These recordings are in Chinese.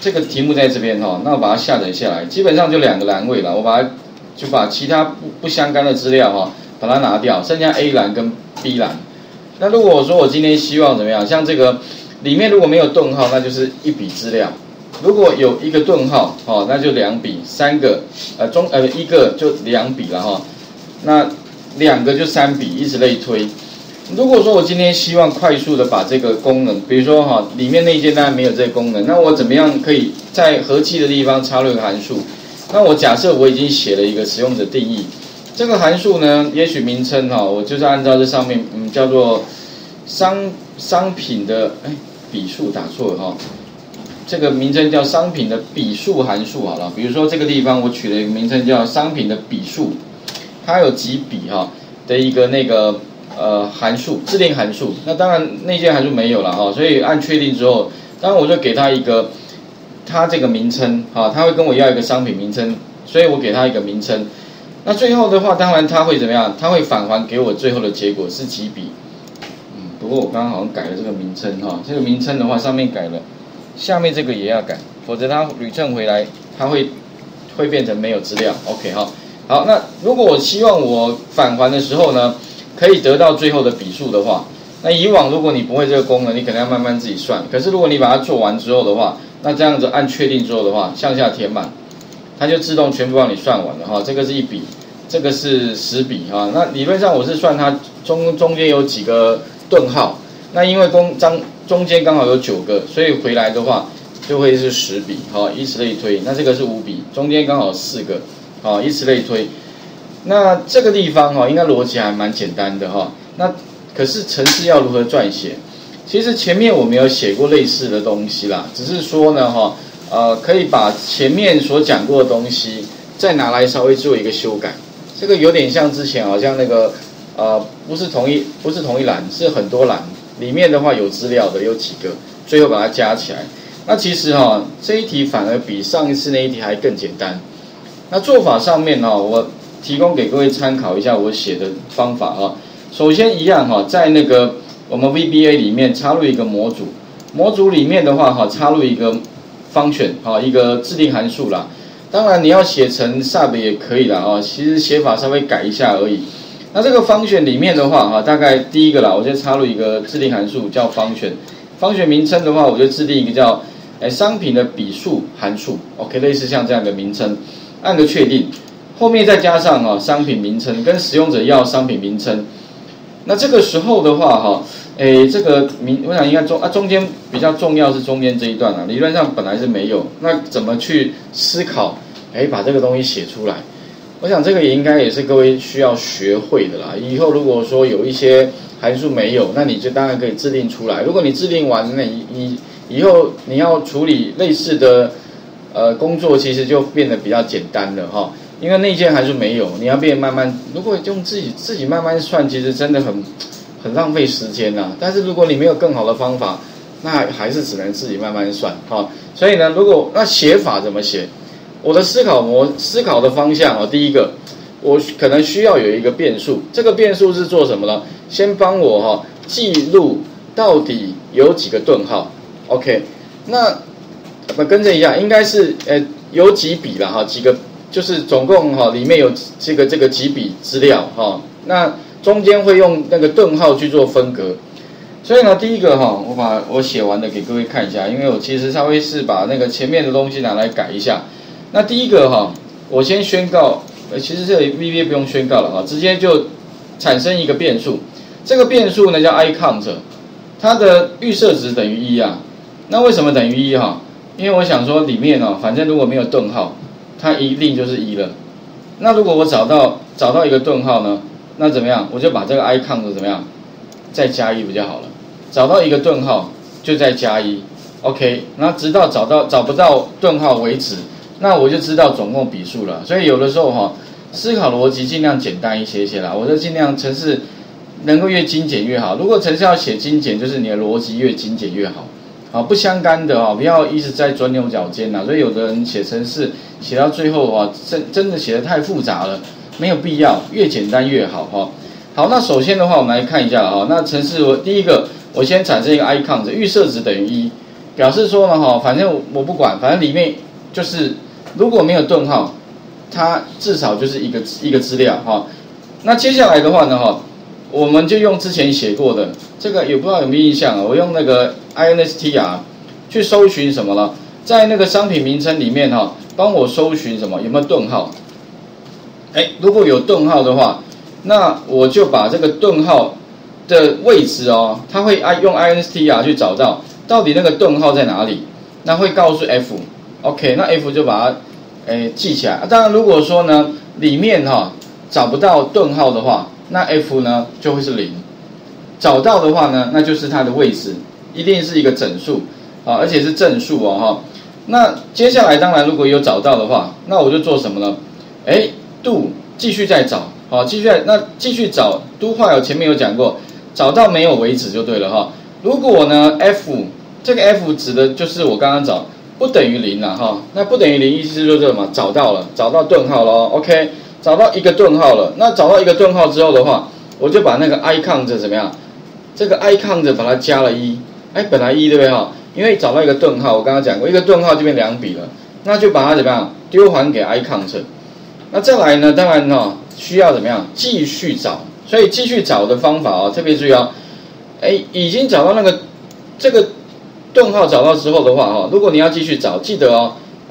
这个题目在这边哈，那我把它下载下来，基本上就2个栏位了，我把其他不相干的资料哈，把它拿掉，剩下 A 栏跟 B 栏。那如果我说我今天希望怎么样，像这个里面如果没有顿号，那就是1笔资料；如果有一个顿号，哦，那就2笔；3个，1个就2笔了哈，那2个就3笔，以此类推。如果说我今天希望快速的把这个功能，比如说哈，里面那一件当然没有这个功能，那我怎么样可以在和气的地方插入一个函数？那我假设我已经写了一个使用者定义，这个函数呢，也许名称哈，我就是按照这上面叫做商品的笔数打错了哈，这个名称叫商品的笔数函数好了，比如说这个地方我取了一个名称叫商品的笔数，它有几笔哈的一个那个。函数自定函数，那当然内建函数没有了哈，所以按确定之后，当然我就给它一个它这个名称哈，它会跟我要一个商品名称，所以我给它一个名称。那最后的话，当然它会怎么样？它会返还给我最后的结果是几笔。不过我刚刚好像改了这个名称哈，这个名称的话上面改了，下面这个也要改，否则它捋正回来，它会变成没有资料。OK 哈，好，那如果我希望我返还的时候呢？可以得到最后的笔数的话，那以往如果你不会这个功能，你可能要慢慢自己算。可是如果你把它做完之后的话，那这样子按确定之后的话，向下填满，它就自动全部帮你算完了哈。这个是1笔，这个是10笔哈。那理论上我是算它中间有几个顿号，那因为中间刚好有9个，所以回来的话就会是10笔哈，以此类推。那这个是5笔，中间刚好4个，好，以此类推。那这个地方哈，应该逻辑还蛮简单的哈。那可是程式要如何撰写？其实前面我们有写过类似的东西啦，只是说呢哈，可以把前面所讲过的东西再拿来稍微做一个修改。这个有点像之前好像那个不是同一栏，是很多栏，里面的话有资料的有几个，最后把它加起来。那其实哈，这一题反而比上一次那一题还更简单。那做法上面哈，我提供给各位参考一下我写的方法啊。首先一样哈，在那个我们 VBA 里面插入一个模组，模组里面的话哈，插入一个 function 哈，一个自定函数啦。当然你要写成 sub 也可以啦啊，其实写法稍微改一下而已。那这个 function 里面的话哈，大概第一个啦，我就插入一个自定函数叫 function 名称的话，我就制定一个叫商品的笔数函数 ，OK， 类似像这样的名称，按个确定。后面再加上商品名称跟使用者要商品名称，那这个时候的话哈，这个我想应该中间比较重要是中间这一段啊，理论上本来是没有，那怎么去思考，把这个东西写出来？我想这个也应该也是各位需要学会的啦。以后如果说有一些函数没有，那你就当然可以制定出来。如果你制定完，那你以后你要处理类似的工作，其实就变得比较简单了哈。因为内建函数没有，你要变慢慢，如果用自己慢慢算，其实真的很浪费时间呐。但是如果你没有更好的方法，那还是只能自己慢慢算哈。所以呢，那写法怎么写？我的思考的方向第一个，我可能需要有一个变数，这个变数是做什么呢？先帮我记录到底有几个顿号 ，OK？ 那更正一下，应该是有几笔啦几个。就是总共里面有这个几笔资料那中间会用那个顿号去做分隔，所以呢，第一个我把我写完的给各位看一下，因为我其实稍微是把那个前面的东西拿来改一下。那第一个我先宣告，其实这里 VBA 不用宣告了直接就产生一个变数，这个变数呢叫 iCount， 它的预设值等于1啊。那为什么等于1因为我想说里面反正如果没有顿号，它一定就是1了。那如果我找到一个顿号呢？那怎么样？我就把这个 iCount 怎么样？再加1不就好了？找到一个顿号就再加1 ，OK。然后直到找不到顿号为止，那我就知道总共笔数了。所以有的时候思考逻辑尽量简单一些啦。我就尽量程式能够越精简越好。如果程式要写精简，就是你的逻辑越精简越好。不相干的不要一直在钻牛角尖所以有的人写程式写到最后真的写得太复杂了，没有必要，越简单越好好，那首先的话，我们来看一下那程式第一个，我先产生一个 iCount， 预设值等于1， 表示说呢哈，反正我不管，反正里面就是如果没有顿号，它至少就是一个资料哈。那接下来的话呢哈，我们就用之前写过的这个，也不知道有没有印象啊？我用那个 INSTR 去搜寻什么了，在那个商品名称里面哈，帮我搜寻什么有没有顿号？如果有顿号的话，那我就把这个顿号的位置哦，它会用 INSTR 去找到底那个顿号在哪里，那会告诉 F，OK， 那 F 就把它记起来。当然，如果说呢里面找不到顿号的话，那 F 呢就会是0。找到的话呢，那就是它的位置一定是一个整数啊，而且是正数哦哈。那接下来当然如果有找到的话，那我就做什么呢？do 继续再找，好，继续找 do while 前面有讲过，找到没有为止就对了哈。如果呢 F 这个 F 指的就是我刚刚找不等于0了哈，那不等于0意思就是什么？找到了，找到顿号了 ，OK， 找到一个顿号了。那找到一个顿号之后的话，我就把那个 icon 怎么样？这个 icon 把它加了1，本来1对不对哈？因为找到一个顿号，我刚刚讲过，一个顿号就变2笔了，那就把它怎么样？丢还给 icon。那再来呢？当然需要怎么样？继续找。所以继续找的方法特别注意已经找到这个顿号找到之后的话如果你要继续找，记得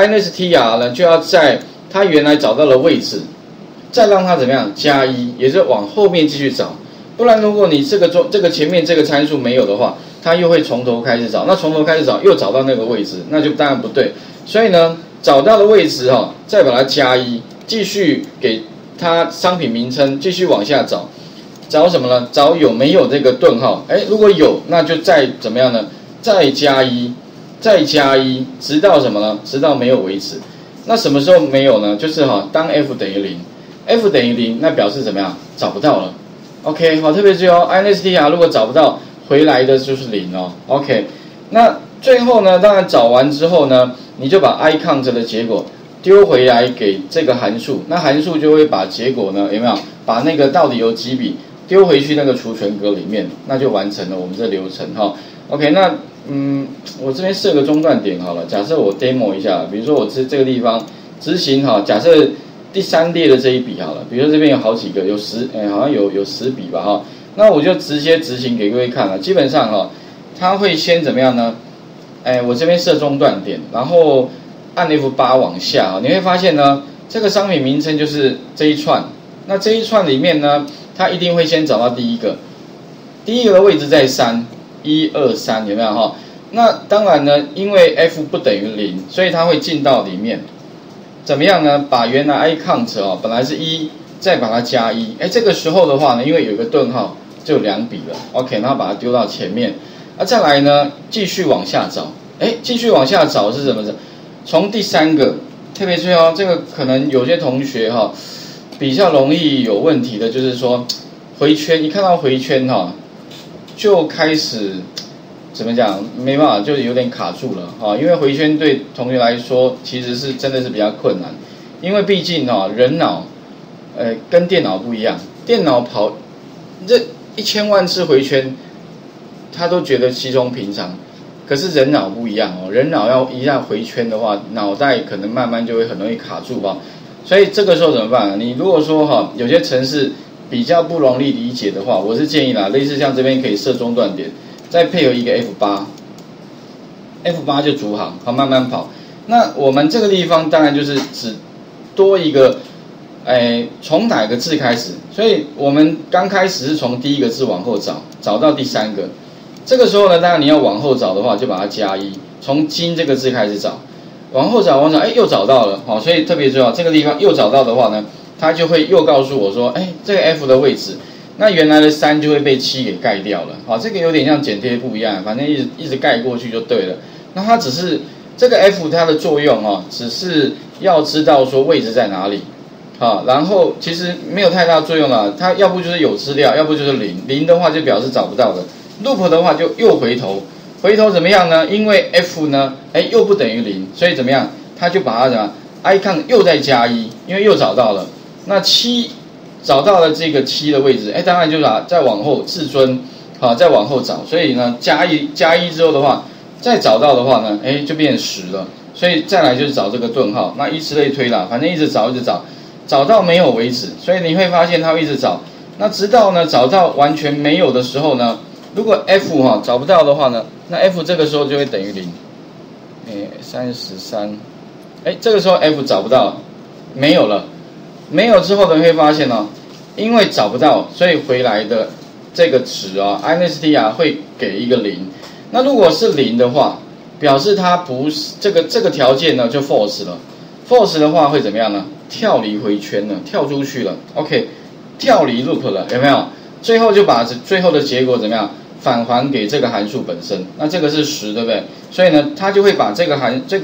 INSTR 呢就要在它原来找到的位置，再让它怎么样加1，也就是往后面继续找。不然如果你这个前面这个参数没有的话，它又会从头开始找。那从头开始找又找到那个位置，那就当然不对。所以呢，找到的位置再把它加1，继续给它商品名称，继续往下找。找什么呢？找有没有这个顿号？如果有，那就再怎么样呢？再加1，再加1，直到什么呢？直到没有为止。那什么时候没有呢？就是当 F 等于0，F 等于0，那表示怎么样？找不到了。OK， 好，特别注意INSTR 如果找不到，回来的就是0哦。OK， 那最后呢，当然找完之后呢，你就把 icon 的结果丢回来给这个函数，那函数就会把结果呢，有没有？把那个到底有几笔丢回去那个储存格里面，那就完成了我们这流程哈。OK， 那我这边设个中断点好了，假设我 demo 一下，比如说我这个地方执行假设第3列的这一笔好了，比如说这边有好几个，有好像有10笔吧哈，那我就直接执行给各位看了。基本上它会先怎么样呢？我这边设中断点，然后按 F8 往下你会发现呢，这个商品名称就是这一串。那这一串里面呢，它一定会先找到第一个的位置在3，1、2、3，有没有哈？那当然呢，因为 F 不等于0，所以它会进到里面。怎么样呢？把原来 icon 本来是1，再把它加1。这个时候的话呢，因为有一个顿号，就有2笔了。OK， 然后把它丢到前面。再来呢，继续往下找。继续往下找是什么？从第3个，特别注意这个可能有些同学比较容易有问题的，就是说回圈，一看到回圈就开始怎么讲？没办法，就有点卡住了因为回圈对同学来说其实是真的是比较困难，因为毕竟人脑跟电脑不一样，电脑跑这1000万次回圈，他都觉得稀松平常。可是人脑不一样人脑要一下回圈的话，脑袋可能慢慢就会很容易卡住所以这个时候怎么办你如果说有些程式比较不容易理解的话，我是建议啦，类似像这边可以设中断点，再配合一个 F8 就逐行慢慢跑。那我们这个地方当然就是只多一个从哪个字开始，所以我们刚开始是从第一个字往后找到第3个。这个时候呢，当然你要往后找的话，就把它加1，从金这个字开始找，往后找，又找到了所以特别重要，这个地方又找到的话呢，它就会又告诉我说，这个 F 的位置，那原来的3就会被7给盖掉了这个有点像剪贴布一样，反正一直盖过去就对了。那它只是这个 F 它的作用只是要知道说位置在哪里然后其实没有太大作用了，它要不就是有资料，要不就是0的话就表示找不到的。loop 的话就又回头怎么样呢？因为 F 呢又不等于0，所以怎么样？它就把它怎么样 icon 又再加1，因为又找到了。那7找到了这个7的位置，当然就再往后至尊再往后找。所以呢加1之后的话， 再找到的话呢，哎，就变10了。所以再来就是找这个顿号，那以此类推啦，反正一直找，找到没有为止。所以你会发现它会一直找，那直到呢找到完全没有的时候呢，如果 F 找不到的话呢，那 F 这个时候就会等于0。33，这个时候 F 找不到，没有了，没有之后呢会发现因为找不到，所以回来的这个值INST 会给一个0。那如果是0的话，表示它不是这个条件呢就 false 了。false 的话会怎么样呢？跳离回圈了，跳出去了。OK， 跳离 loop 了，有没有？最后就把最后的结果怎么样？返还给这个函数本身。那这个是10，对不对？所以呢，它就会把这个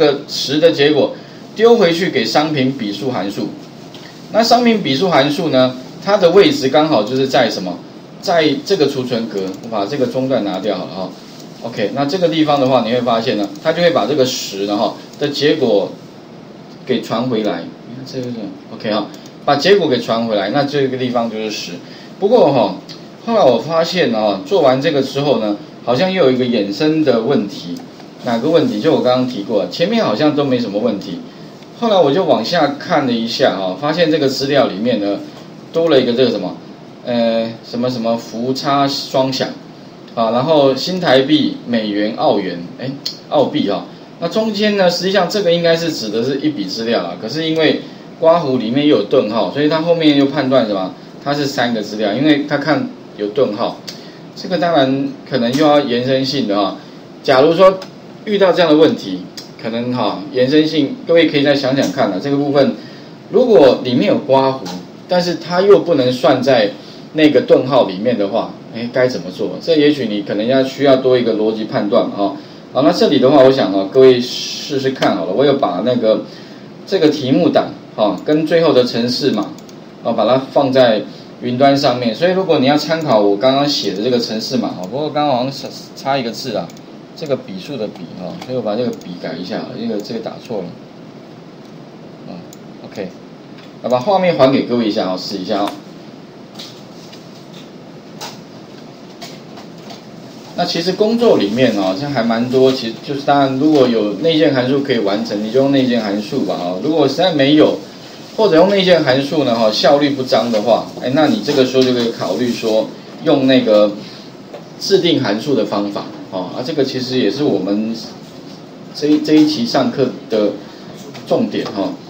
10的结果丢回去给商品比数函数。那商品比数函数呢，它的位置刚好就是在什么？在这个储存格。我把这个中断拿掉好了OK， 那这个地方的话，你会发现呢，它就会把这个10的结果给传回来。你看这个 OK 把结果给传回来，那这个地方就是10。不过后来我发现做完这个之后呢，好像又有一个衍生的问题。哪个问题？就我刚刚提过，前面好像都没什么问题。后来我就往下看了一下发现这个资料里面呢，多了一个这个什么，什么幅差双响。然后新台币、美元、澳元，澳币那中间呢，实际上这个应该是指的是一笔资料啦，可是因为刮弧里面又有顿号，所以他后面又判断什么？它是3个资料，因为他看有顿号，这个当然可能又要延伸性的假如说遇到这样的问题，可能延伸性，各位可以再想想看这个部分，如果里面有刮弧，但是它又不能算在那个顿号里面的话，该怎么做？这也许你可能需要多一个逻辑判断好，那这里的话，我想各位试试看好了，我有把这个题目档跟最后的程式码把它放在云端上面，所以如果你要参考我刚刚写的这个程式码不过刚刚好像差一个字啊，这个笔数的笔所以我把这个笔改一下，这个打错了OK， 把画面还给各位一下试一下那其实工作里面这还蛮多，其实就是当然如果有内建函数可以完成，你就用内建函数吧如果实在没有，或者用内建函数呢效率不彰的话，那你这个时候就可以考虑说用那个制定函数的方法这个其实也是我们这一期上课的重点